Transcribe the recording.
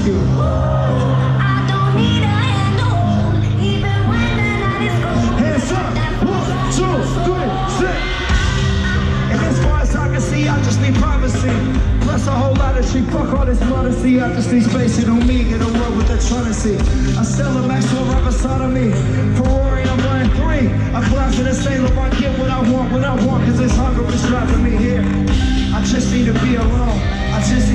Honesty. I don't need a hand to hold, even when the night is cold. Hands up. 1, 2, 3, 6. And as far as I can see, I just need privacy. Plus a whole lot of shit. Fuck all this modesty. I just need space. It don't mean get a world with that trying to see. I sell a Maxwell right beside of me. Ferrari, I'm running 3. I fly to the St. Laurent, get what I want, cause this hunger is driving me here. I just need to be alone. I just